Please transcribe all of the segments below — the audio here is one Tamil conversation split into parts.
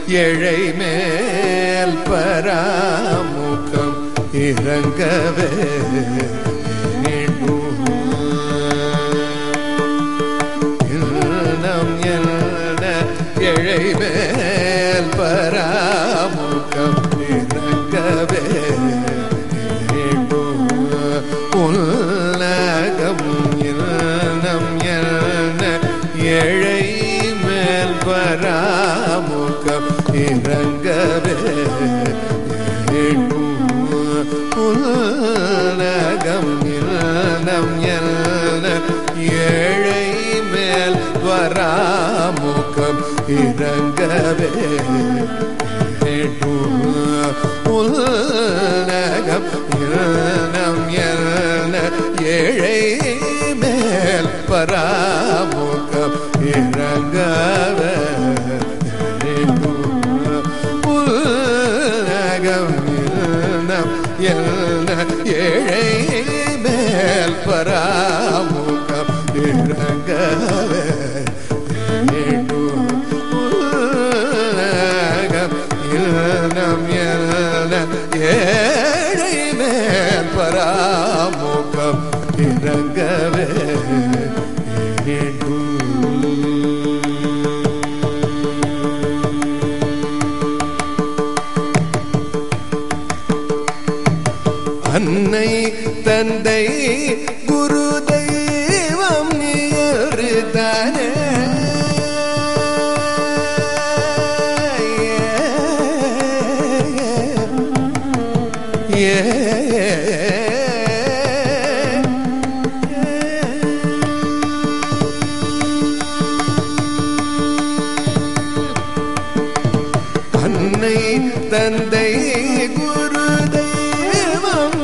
ஏழை மேல் பராமுகம் இறங்கவே ஏழை மேல் பராமுகம் இறங்கவே உலகம் இன்னம் என்ன ஏழை மேல் பராமுகம் இறங்கவே உலகம் இன்னம் என்ன ஏழை மேல் பராமுகம் இறங்கவே உலகம் இன்னம் என்ன ஏழை மேல் பராமுகம் இறங்கவே உலகம் இன்னம் என்ன ஏழை மேல் பராமுகம் இறங்கவே ஏழை மேல் பராமுகம் இறங்கவே அன்னை தந்தை குரு தெய்வம் நீருதானே அன்னை தந்தை குரு தெய்வம்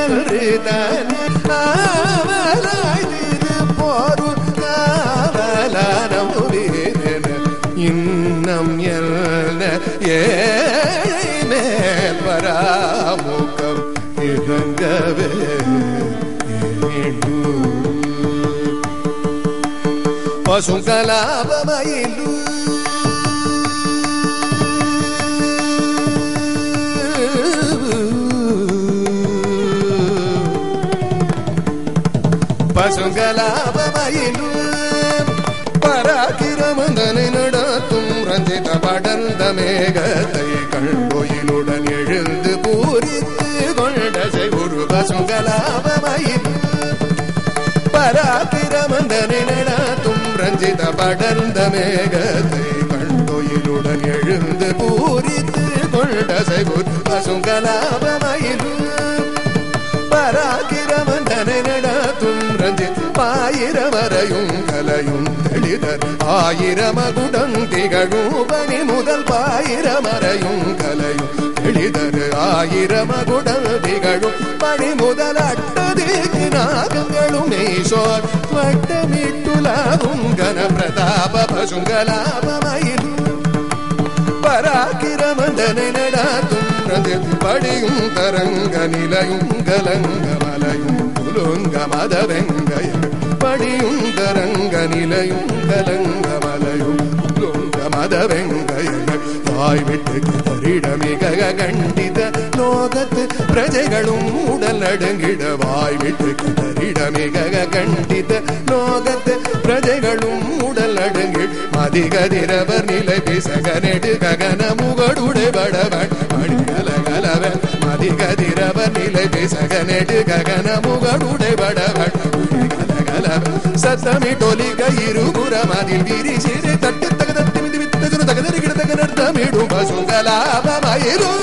போரும் காவலானம் இன்னம் என்ன ஏழை மேல் பராமுகம் இறங்கவே பசுங்கலாபமயிலு பசுங்கலாபமயிலு பராக்கிரமந்தனை நடத்தும் ரஞ்சித படர்ந்த மேகத்தை கண்டோயிலுடன் எழுந்து பூரித்து கொண்ட செகுரு பசுங்கலாபமயிலு பராக்கிரமந்தனை நடத்தும் ரஞ்சித படர்ந்த மேகத்தை கண்டோயிலுடன் எழுந்து பூரித்து கொண்ட செகுரு பசுங்கலாபமயிலு பராக்கிரமந்தனை நடத்தும் ரஞ்சித் பாயிரமரையும் கலையும் தெளிதர் ஆயிரமகுடம் திகழும் பணி முதல் பாயிரமரையும் கலையும் தெளிதர் ஆயிரமகுடம் திகழும் பணி முதல் அட்டதிக்கு நாகங்களும் ஈசோர் வட்டமிட்டுலாவும் கன பிரதாப பசுங்கலாபமயிலும் பராக்கிரமந்தனை நடாத்தும் படியும் தரங்க நிலையும் கலங்க மலையும் புலுங்க மதவெங்கையும் படியும் தரங்க நிலையும் கலங்க மலையும் புலுங்க மதவெங்கைகள் வாய்விட்டு தரிடமிக கண்டித லோகத்து பிரஜைகளும் உடல் நடுங்கிட வாய்விட்டு தரிடமிக கண்டித லோகத்து பிரஜைகளும் உடல் நடுங்கிட மதிகதிரவர் நிலை பிசக நெடு ககன முகடுடை படவன் மணிகலகலவன் மதிகதிரவர் நிலை பிசக நெடு ககன முகடுடை படவன் கலகலவன் சத்தமி டொலிக இருபுறம் அதில் விரிசிறு தட்டு தகதத்தி மிதி வித்தகுரு தகதரிகிட தகனர்த்தமிடும் பசுங்கலாபமயிலும்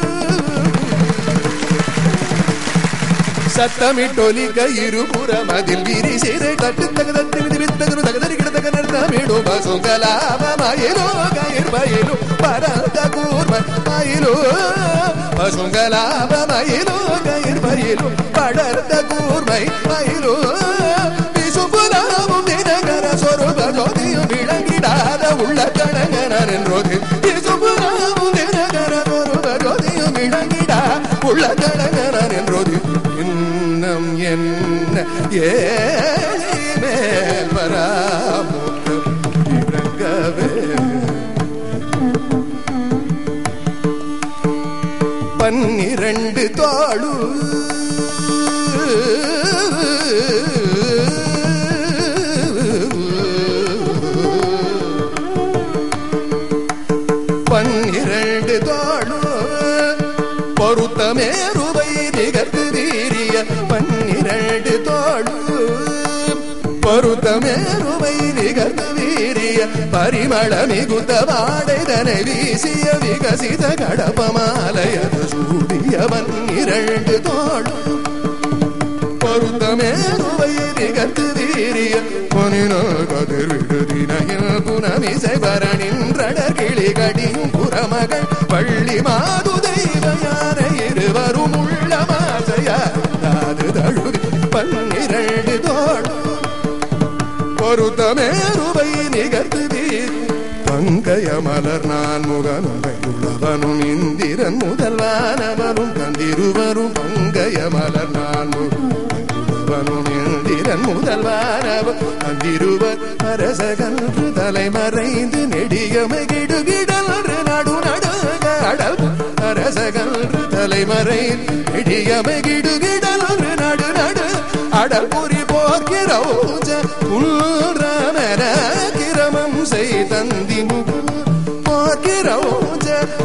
சத்தமிட்டொலிக இருபுறம் அதில் விரிசிறு தட்டு தகதத்தி மிதி வித்தகுரு தகதரிகிட தகனர்த்தமிடும் பசுங்கலாபமயிலோ கயிர் பயிலு பரந்த கூர்ம மயிலோ பசுங்கலாபமயிலோ கயிர் பயிலு படர்ந்த கூர்மை மயிலோ விசுபுலாவும் தினகர சொருப ஜோதியும் விளங்கிடாத உள்ள கணங்கனர் என்றோது விசுபுலாவும் தினகர சொருப ஜோதியும் விளங்கிடா உள்ள கணங்கனர் என்றோது இன்னம் என்ன ஏழை மேல் பராமுகம் இறங்கவே 12 தோಳು பொருத்தமேருவை நிகர்த்து வீரிய 12 தோಳು பொருத்தமேருவை நிகர்த்து வீரிய ಪರಿಮಳ ಮಿಗುತ ಬಾಡೆದನೆ ವೀಸಿಯ ವಿಕಸಿತ ಕಡಪಮಾಲಯದ ಸೂಡಿಯ 12 ತೋಳು பொருத்தமேருவை நிகர்த்து வீரிய பொனின கதிர்விடுதினையில் புனமிசை வரனின்றடர் கிளிகடியும் புறமகள் பள்ளி மாது தெய்வயான இருவரும் உள்ள மாசையாது தழுவி 12 தோಳು பொருத்தமேருவை நிகர்த்து வீர் பங்கய மலர் நான் முகனும் இந்திரன் முதல்வானவரும் கந்திருவரும் பங்கய மலர் நான் முகனும் இந்திரன் முதல்வானவர் கந்திருவர் அரசகன்று தலைமறைந்து நெடியமை கிடுகிடல் நடு நடுக அடல் அரசகன்று தலைமறைந்து நெடியமை கிடுகிடல் நடு நடு அடல் புரி போர்க்கிறோஜ உள்ரமன கிரமம் செய் தந்தி முகம் போர்க்கிறோஜ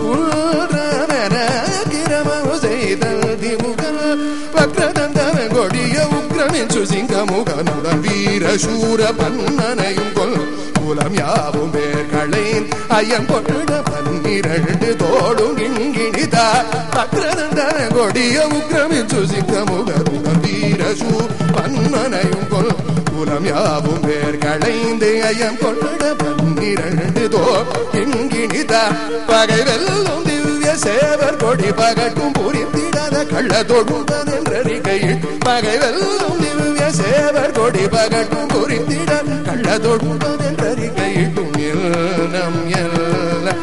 உள்ரமன கிரமம் செய் தந்தி முகம் வக்ரதந்தன கொடிய உக்ரமின் சுசிங்க முகனுடன் வீர சூர பன்னனையும் கொல் குலம் யாவும் பேர்களைன் ஐயம் கொண்ட 12 தோளும் இங்கிணிதா வக்ரதந்தன கொடிய உக்ரமின் சுசிங்க முகனுடன் வீர சூர பன்னனையும் கொல் குலம் யாவும் பேர்களைந்து ஐயம் கொண்ட 12 தோள் இங்கிணிதா பகை வெல்லும் திவ்ய சேவர் கொடி பகட்டும் புரிந்திடாத கள்ள தொடுவன் என்றறிக்கையில் பகை வெல்லும் திவ்ய சேவர் கொடி பகட்டும் புரிந்திடாத கள்ள தொடுவன் என்றறிக்கையில் நம் எல்லாம்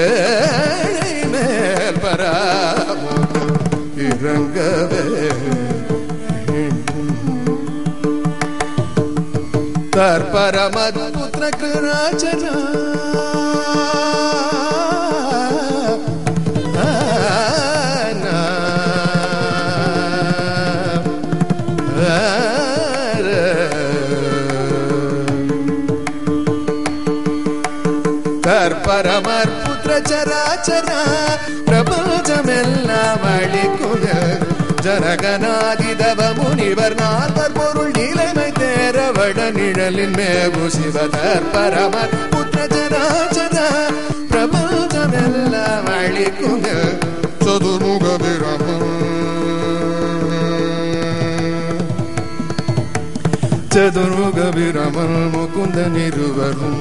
ஏழை மேல் பராமுக இறங்கவே தற்பரமத்புத்திர கிருணாச்சனா தற்பரமர் புத்திர சராச்சரா பிரபஞ்சமெல்லாம் அழிக்குக ஜனகனாதிதவ முனிவர் நால்வர் பொருள் நிலைமை தேரவட நிழலின் மேவு சிவதர் பரமர் புத்திர சராச்சரா பிரபஞ்சமெல்லாம் அழிக்குக சதுர்முக விரமம் சதுர்முக விரமல் முகுந்த நிருவரும்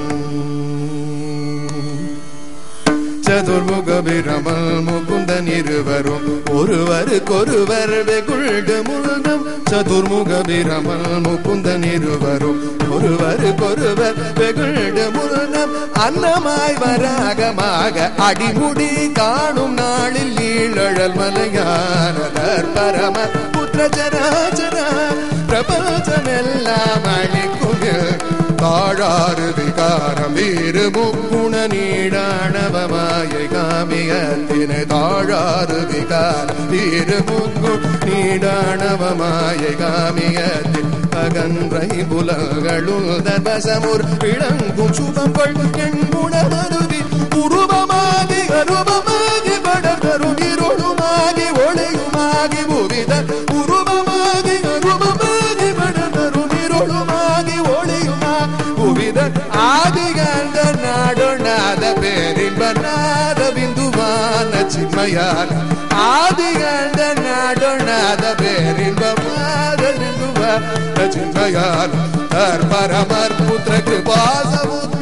சதுர்முக விரமல் முகுந்தன் இருவரும் ஒருவருக்கொருவர் வெகுள்டு முழுதும் சதுர்முக விரமல் முகுந்தன் இருவரும் ஒருவருக்கொருவர் வெகுள்டு முழுதும் அன்னமாய் வராகமாக அடிமுடி காணும் நாளில் நீழல் மலையானதர் பரம புத்திர சராச்சரா பிரபஞ்சமெல்லாம் அழிக்குக தாழாறு விகாரம் வீறு முக்குண நீடாணவமாயை காமியத்தினை தாழாறு விகாரம் வீறு முக்கு நீடாணவமாயை காமியத்தின் அகன்றை புலங்களுள் தர்பசமுர் விளங்கும் சுகங்கள் எண்முணமருதி உருவமாகி அருவமாகி படர்கரும் இருளுமாகி ஒளியுமாகி புவிதர் உருவமாகி அருவமாகி படர்கரும் இருளுமாகி ஒளியுமாவிதர் ஆதிகண்ட நாடொண்ணாத பேரின்பநாத பிந்துமான சின்மயான ஆதிகண்ட நாடொண்ணாத பேரின்பமாத பிந்துமான சின்மயான பரமர் புத்திர கிருபாசமுத்திர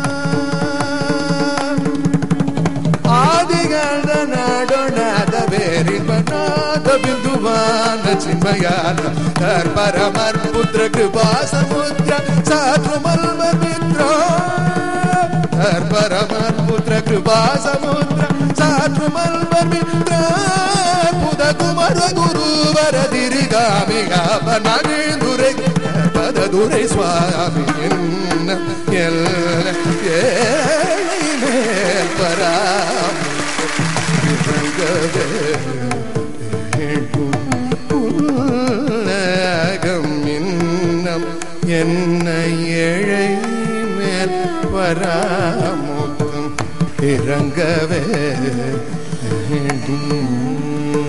ஆதிகண்ட நாடொண்ணாத பேரின்பநாத பிந்துமான சின்மயான பரமர் புத்திர கிருபாசமுத்திர சாத்ருமல்வர் மித்ர பரமர் புத்திர கிருபாசமுத்திர சாத்ருமல்வர் மித்ர புத குமர குருவர திரிகாமிகா பனகிந்துரை பததுரை சுவாமி ஏழை மேல் பராமுக என்ன ஏழை மேல் வராமுகம் இறங்கவே